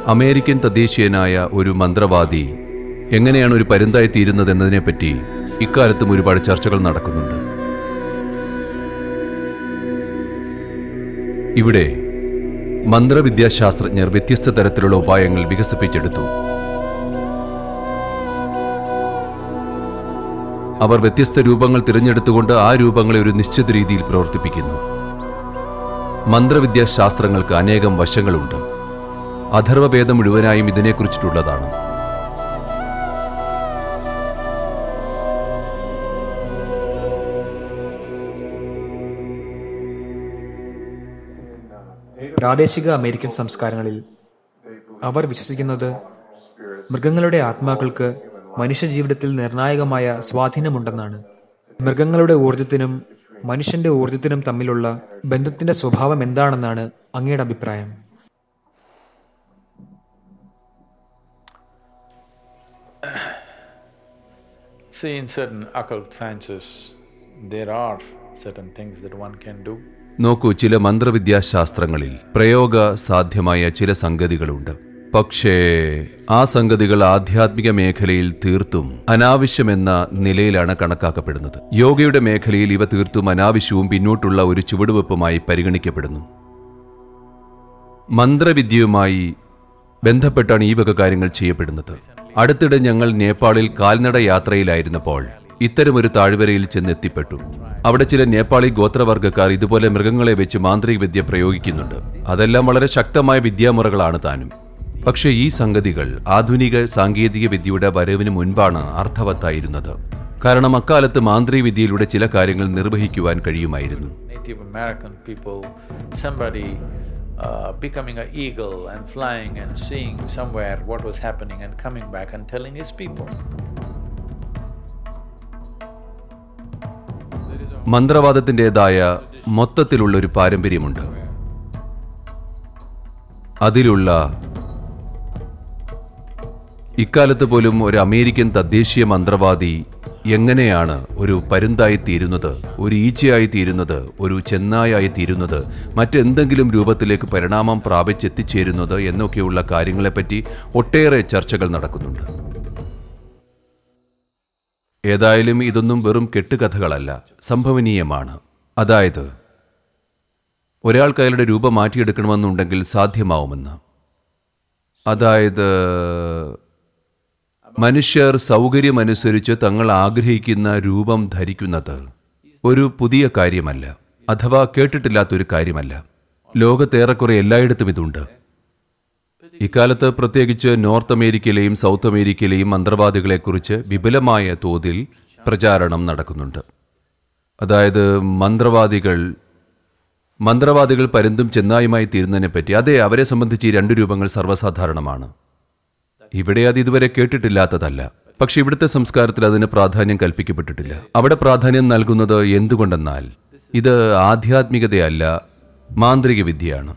American തദ്ദേശീയനായ ഒരു മന്ത്രവാദി എങ്ങനെയാണ് ഒരു പരുന്തായി തീരുന്നത് എന്നതിനെപ്പറ്റി ഇക്കാലത്തും ഒരുപാട് ചർച്ചകൾ നടക്കുന്നുണ്ട്. ഇവിടെ മന്ത്രവിദ്യാശാസ്ത്രജ്ഞർ വ്യത്യസ്ത തരത്തിലുള്ള ഉപായങ്ങൾ വികസിപ്പിച്ചെടുത്തു. അവർ വ്യത്യസ്ത രൂപങ്ങൾ തിരഞ്ഞെടുത്തുകൊണ്ട് ആ രൂപങ്ങളെ ഒരു നിശ്ചിത രീതിയിൽ പ്രവർത്തിപ്പിക്കുന്നു. മന്ത്രവിദ്യാശാസ്ത്രങ്ങൾക്ക് അനേകം വശങ്ങളുണ്ട്. അഥർവവേദം മുഴുവനായും ഇതിനെക്കുറിച്ചിട്ടുള്ളതാണ്. പ്രാദേശിക അമേരിക്കൻ സംസ്കാരങ്ങളിൽ അവർ വിശ്വസിക്കുന്നത് മൃഗങ്ങളുടെ ആത്മാക്കൾക്ക് മനുഷ്യജീവിതത്തിൽ നിർണായകമായ സ്വാധീനമുണ്ടെന്നാണ്. മൃഗങ്ങളുടെ ഊർജത്തിനും മനുഷ്യന്റെ ഊർജത്തിനും തമ്മിലുള്ള ബന്ധത്തിന്റെ സ്വഭാവം എന്താണെന്നാണ് അങ്ങയുടെ അഭിപ്രായം? See, in certain occult sciences, there are certain things that one can do. നോക്കൂ, ചില മന്ത്രവിദ്യാശാസ്ത്രങ്ങളിൽ പ്രയോഗസാധ്യമായ ചില സംഗതികളുണ്ട്. പക്ഷേ ആ സംഗതികൾ ആധ്യാത്മിക മേഖലയിൽ തീർത്തും അനാവശ്യമെന്ന നിലയിലാണ് കണക്കാക്കപ്പെടുന്നത്. യോഗയുടെ മേഖലയിൽ ഇവ തീർത്തും അനാവശ്യവും പിന്നോട്ടുള്ള ഒരു ചുവടുവെപ്പുമായി പരിഗണിക്കപ്പെടുന്നു. മന്ത്രവിദ്യയുമായി ബന്ധപ്പെട്ടാണ് ഈ വക കാര്യങ്ങൾ ചെയ്യപ്പെടുന്നത്. അടുത്തിടെ ഞങ്ങൾ നേപ്പാളിൽ കാൽനട യാത്രയിലായിരുന്നപ്പോൾ ഇത്തരമൊരു താഴ്വരയിൽ ചെന്നെത്തിപ്പെട്ടു. അവിടെ ചില നേപ്പാളി ഗോത്രവർഗ്ഗക്കാർ ഇതുപോലെ മൃഗങ്ങളെ വെച്ച് മാന്ത്രിക വിദ്യ പ്രയോഗിക്കുന്നുണ്ട്. അതെല്ലാം വളരെ ശക്തമായ വിദ്യാമുറകളാണ് താനും. പക്ഷേ ഈ സംഗതികൾ ആധുനിക സാങ്കേതിക വിദ്യയുടെ വരവിന് മുൻപാണ് അർത്ഥവത്തായിരുന്നത്. കാരണം അക്കാലത്ത് മാന്ത്രിക വിദ്യയിലൂടെ ചില കാര്യങ്ങൾ നിർവഹിക്കുവാൻ കഴിയുമായിരുന്നു. Becoming an eagle and flying and seeing somewhere what was happening and coming back and telling his people. മന്ത്രവാദത്തിൻ്റെതായ മൊത്തത്തിലുള്ളൊരു പാരമ്പര്യമുണ്ട്. അതിലുള്ള ഇക്കാലത്ത് പോലും ഒരു അമേരിക്കൻ തദ്ദേശീയ മന്ത്രവാദി എങ്ങനെയാണ് ഒരു പരുന്തായി തീരുന്നത്, ഒരു ഈച്ചയായി തീരുന്നത്, ഒരു ചെന്നായായി തീരുന്നത്, മറ്റെന്തെങ്കിലും രൂപത്തിലേക്ക് പരിണാമം പ്രാപിച്ചെത്തിച്ചേരുന്നത് എന്നൊക്കെയുള്ള കാര്യങ്ങളെപ്പറ്റി ഒട്ടേറെ ചർച്ചകൾ നടക്കുന്നുണ്ട്. ഏതായാലും ഇതൊന്നും വെറും കെട്ടുകഥകളല്ല, സംഭവനീയമാണ്. അതായത് ഒരാൾക്ക് അയാളുടെ രൂപം മാറ്റിയെടുക്കണമെന്നുണ്ടെങ്കിൽ സാധ്യമാവുമെന്ന്. അതായത് മനുഷ്യർ സൗകര്യമനുസരിച്ച് തങ്ങൾ ആഗ്രഹിക്കുന്ന രൂപം ധരിക്കുന്നത് ഒരു പുതിയ കാര്യമല്ല, അഥവാ കേട്ടിട്ടില്ലാത്തൊരു കാര്യമല്ല. ലോകത്തേറെക്കുറെ എല്ലായിടത്തും ഇതുണ്ട്. ഇക്കാലത്ത് പ്രത്യേകിച്ച് നോർത്ത് അമേരിക്കയിലെയും സൗത്ത് അമേരിക്കയിലെയും മന്ത്രവാദികളെക്കുറിച്ച് വിപുലമായ തോതിൽ പ്രചാരണം നടക്കുന്നുണ്ട്. അതായത് മന്ത്രവാദികൾ പരുന്തും ചെന്നായുമായി തീരുന്നതിനെപ്പറ്റി. അതെ, അവരെ സംബന്ധിച്ച് ഈ രണ്ടു രൂപങ്ങൾ സർവ്വസാധാരണമാണ്. ഇവിടെ അത് ഇതുവരെ കേട്ടിട്ടില്ലാത്തതല്ല. പക്ഷെ ഇവിടുത്തെ സംസ്കാരത്തിൽ അതിന് പ്രാധാന്യം കൽപ്പിക്കപ്പെട്ടിട്ടില്ല. അവിടെ പ്രാധാന്യം നൽകുന്നത് എന്തുകൊണ്ടെന്നാൽ ഇത് ആധ്യാത്മികതയല്ല, മാന്ത്രിക വിദ്യയാണ്.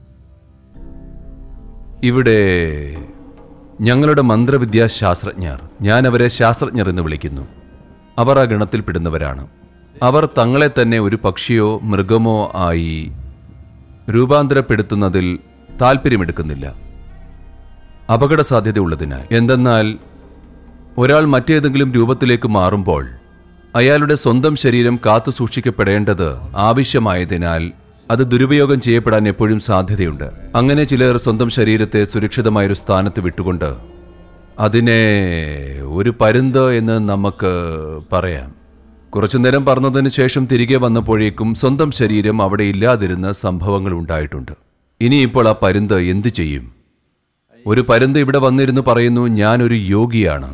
ഇവിടെ ഞങ്ങളുടെ മന്ത്രവിദ്യാശാസ്ത്രജ്ഞർ, ഞാൻ അവരെ ശാസ്ത്രജ്ഞർ എന്ന് വിളിക്കുന്നു, അവർ ആ ഗണത്തിൽപ്പെടുന്നവരാണ്. അവർ തങ്ങളെ തന്നെ ഒരു പക്ഷിയോ മൃഗമോ ആയി രൂപാന്തരപ്പെടുത്തുന്നതിൽ താല്പര്യമെടുക്കുന്നില്ല, അപകട സാധ്യതയുള്ളതിനാൽ. എന്തെന്നാൽ ഒരാൾ മറ്റേതെങ്കിലും രൂപത്തിലേക്ക് മാറുമ്പോൾ അയാളുടെ സ്വന്തം ശരീരം കാത്തു സൂക്ഷിക്കപ്പെടേണ്ടത് ആവശ്യമായതിനാൽ അത് ദുരുപയോഗം ചെയ്യപ്പെടാൻ എപ്പോഴും സാധ്യതയുണ്ട്. അങ്ങനെ ചിലർ സ്വന്തം ശരീരത്തെ സുരക്ഷിതമായൊരു സ്ഥാനത്ത് വിട്ടുകൊണ്ട് അതിനെ ഒരു പരുന്ത് എന്ന് നമുക്ക് പറയാം. കുറച്ചുനേരം പറഞ്ഞതിന് ശേഷം തിരികെ വന്നപ്പോഴേക്കും സ്വന്തം ശരീരം അവിടെ ഇല്ലാതിരുന്ന സംഭവങ്ങൾ ഉണ്ടായിട്ടുണ്ട്. ഇനിയിപ്പോൾ ആ പരുന്ത് എന്തു ചെയ്യും? ഒരു പരുന്ത് ഇവിടെ വന്നിരുന്നു പറയുന്നു, ഞാനൊരു യോഗിയാണ്.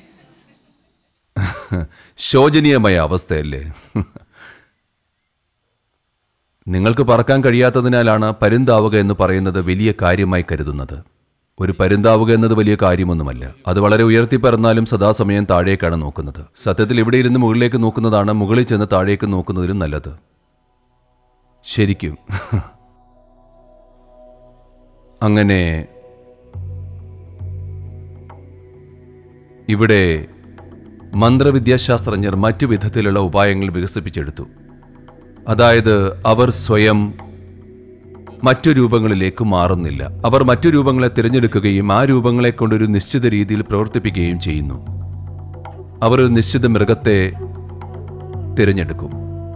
ശോചനീയമായ അവസ്ഥയല്ലേ? നിങ്ങൾക്ക് പറക്കാൻ കഴിയാത്തതിനാലാണ് പരുന്താവുക എന്ന് പറയുന്നത് വലിയ കാര്യമായി കരുതുന്നത്. ഒരു പരുന്താവുക എന്നത് വലിയ കാര്യമൊന്നുമല്ല. അത് വളരെ ഉയർത്തി പറന്നാലും സദാസമയം താഴേക്കാണ് നോക്കുന്നത്. സത്യത്തിൽ ഇവിടെ ഇരുന്ന് മുകളിലേക്ക് നോക്കുന്നതാണ് മുകളിൽ ചെന്ന് താഴേക്ക് നോക്കുന്നതിലും നല്ലത്. ശരിക്കും അങ്ങനെ ഇവിടെ മന്ത്രവിദ്യാശാസ്ത്രജ്ഞർ മറ്റു വിധത്തിലുള്ള ഉപായങ്ങൾ വികസിപ്പിച്ചെടുത്തു. അതായത് അവർ സ്വയം മറ്റു രൂപങ്ങളിലേക്ക് മാറുന്നില്ല. അവർ മറ്റു രൂപങ്ങളെ തിരഞ്ഞെടുക്കുകയും ആ രൂപങ്ങളെ കൊണ്ടൊരു നിശ്ചിത രീതിയിൽ പ്രവർത്തിപ്പിക്കുകയും ചെയ്യുന്നു. അവർ ഒരു നിശ്ചിത മൃഗത്തെ തിരഞ്ഞെടുക്കും.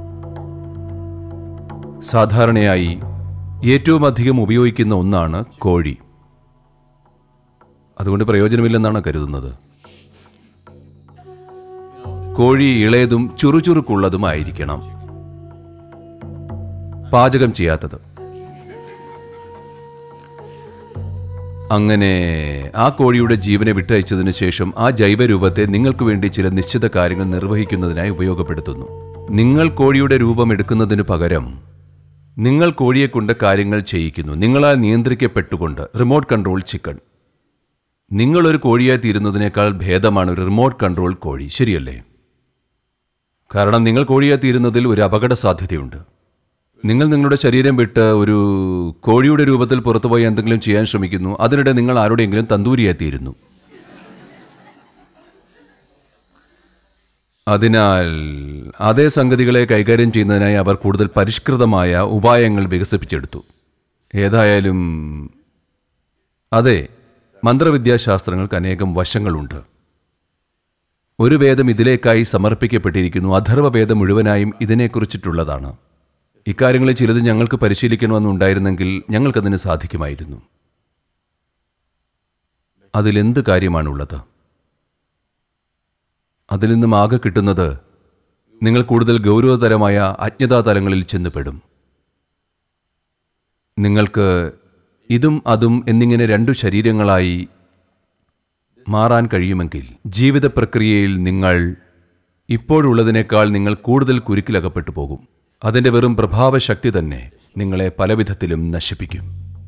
സാധാരണയായി ഏറ്റവും അധികം ഉപയോഗിക്കുന്ന ഒന്നാണ് കോഴി. അതുകൊണ്ട് പ്രയോജനമില്ലെന്നാണ് കരുതുന്നത്. കോഴി ഇളയതും ചുറുചുറുക്കുള്ളതുമായിരിക്കണം, പാചകം ചെയ്യാത്തത്. അങ്ങനെ ആ കോഴിയുടെ ജീവനെ വിട്ടയച്ചതിനു ശേഷം ആ ജൈവരൂപത്തെ നിങ്ങൾക്ക് വേണ്ടി ചില നിശ്ചിത കാര്യങ്ങൾ നിർവഹിക്കുന്നതിനായി ഉപയോഗപ്പെടുത്തുന്നു. നിങ്ങൾ കോഴിയുടെ രൂപം എടുക്കുന്നതിനു പകരം നിങ്ങൾ കോഴിയെക്കൊണ്ട് കാര്യങ്ങൾ ചെയ്യിക്കുന്നു, നിങ്ങളാൽ നിയന്ത്രിക്കപ്പെട്ടുകൊണ്ട്. Remote control chicken. നിങ്ങളൊരു കോഴിയായി തീരുന്നതിനേക്കാൾ ഭേദമാണ് ഒരു റിമോട്ട് കൺട്രോൾ കോഴി, ശരിയല്ലേ? കാരണം നിങ്ങൾ കോഴിയായി തീരുന്നതിൽ ഒരു അപകട സാധ്യതയുണ്ട്. നിങ്ങൾ നിങ്ങളുടെ ശരീരം വിട്ട് ഒരു കോഴിയുടെ രൂപത്തിൽ പുറത്തുപോയി എന്തെങ്കിലും ചെയ്യാൻ ശ്രമിക്കുന്നു, അതിനിടെ നിങ്ങൾ ആരുടെയെങ്കിലും തന്തൂരിയായി തീരുന്നു. അതിനാൽ അതേ സംഗതികളെ കൈകാര്യം ചെയ്യുന്നതിനായി അവർ കൂടുതൽ പരിഷ്കൃതമായ ഉപായങ്ങൾ വികസിപ്പിച്ചെടുത്തു. ഏതായാലും അതെ, മന്ത്രവിദ്യാശാസ്ത്രങ്ങൾക്ക് അനേകം വശങ്ങളുണ്ട്. ഒരു വേദം ഇതിലേക്കായി സമർപ്പിക്കപ്പെട്ടിരിക്കുന്നു. അഥർവവേദം മുഴുവനായും ഇതിനെക്കുറിച്ചിട്ടുള്ളതാണ്. ഇക്കാര്യങ്ങളിൽ ചിലത് ഞങ്ങൾക്ക് പരിശീലിക്കണമെന്നുണ്ടായിരുന്നെങ്കിൽ ഞങ്ങൾക്കതിന് സാധിക്കുമായിരുന്നു. അതിലെന്ത് കാര്യമാണുള്ളത്? അതിൽ നിന്നും ആകെ കിട്ടുന്നത് നിങ്ങൾ കൂടുതൽ ഗൗരവതരമായ അജ്ഞതാതലങ്ങളിൽ ചെന്നുപെടും. നിങ്ങൾക്ക് ഇതും അതും എന്നിങ്ങനെ രണ്ടു ശരീരങ്ങളായി മാറാൻ കഴിയുമെങ്കിൽ ജീവിത പ്രക്രിയയിൽ നിങ്ങൾ ഇപ്പോഴുള്ളതിനേക്കാൾ നിങ്ങൾ കൂടുതൽ കുരുക്കിലകപ്പെട്ടു പോകും. അതിൻ്റെ വെറും പ്രഭാവശക്തി തന്നെ നിങ്ങളെ പലവിധത്തിലും നശിപ്പിക്കും.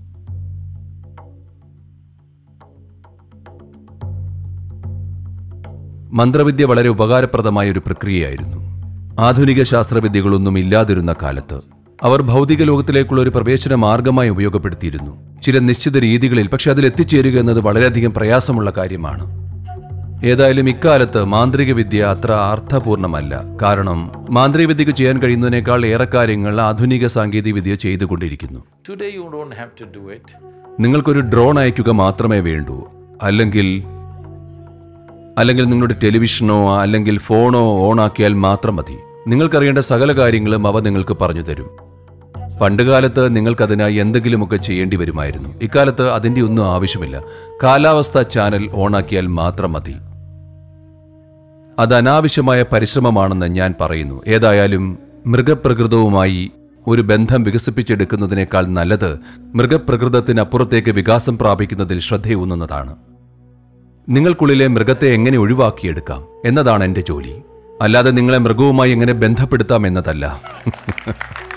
മന്ത്രവിദ്യ വളരെ ഉപകാരപ്രദമായ ഒരു പ്രക്രിയയായിരുന്നു. ആധുനിക ശാസ്ത്രവിദ്യകളൊന്നും ഇല്ലാതിരുന്ന കാലത്ത് അവർ ഭൗതിക ലോകത്തിലേക്കുള്ള ഒരു പ്രവേശന മാർഗമായി ഉപയോഗപ്പെടുത്തിയിരുന്നു, ചില നിശ്ചിത രീതികളിൽ. പക്ഷെ അതിലെത്തിച്ചേരുക എന്നത് വളരെയധികം പ്രയാസമുള്ള കാര്യമാണ്. ഏതായാലും ഇക്കാലത്ത് മാന്ത്രിക വിദ്യ അത്ര അർത്ഥപൂർണമല്ല. കാരണം മാന്ത്രിക വിദ്യക്ക് ചെയ്യാൻ കഴിയുന്നതിനേക്കാൾ ഏറെ കാര്യങ്ങൾ ആധുനിക സാങ്കേതിക വിദ്യ ചെയ്തുകൊണ്ടിരിക്കുന്നു. നിങ്ങൾക്കൊരു ഡ്രോൺ അയക്കുക മാത്രമേ വേണ്ടൂ, അല്ലെങ്കിൽ നിങ്ങളുടെ ടെലിവിഷനോ അല്ലെങ്കിൽ ഫോണോ ഓണാക്കിയാൽ മാത്രം മതി. നിങ്ങൾക്കറിയേണ്ട സകല കാര്യങ്ങളും അവ നിങ്ങൾക്ക് പറഞ്ഞു തരും. പണ്ടുകാലത്ത് നിങ്ങൾക്കതിനായി എന്തെങ്കിലുമൊക്കെ ചെയ്യേണ്ടി വരുമായിരുന്നു. ഇക്കാലത്ത് അതിൻ്റെ ഒന്നും ആവശ്യമില്ല. കാലാവസ്ഥാ ചാനൽ ഓണാക്കിയാൽ മാത്രം മതി. അത് അനാവശ്യമായ പരിശ്രമമാണെന്ന് ഞാൻ പറയുന്നു. ഏതായാലും മൃഗപ്രകൃതവുമായി ഒരു ബന്ധം വികസിപ്പിച്ചെടുക്കുന്നതിനേക്കാൾ നല്ലത് മൃഗപ്രകൃതത്തിനപ്പുറത്തേക്ക് വികാസം പ്രാപിക്കുന്നതിൽ ശ്രദ്ധയൂന്നുന്നതാണ്. നിങ്ങൾക്കുള്ളിലെ മൃഗത്തെ എങ്ങനെ ഒഴിവാക്കിയെടുക്കാം എന്നതാണ് എൻ്റെ ജോലി, അല്ലാതെ നിങ്ങളെ മൃഗവുമായി എങ്ങനെ ബന്ധപ്പെടുത്താം എന്നതല്ല.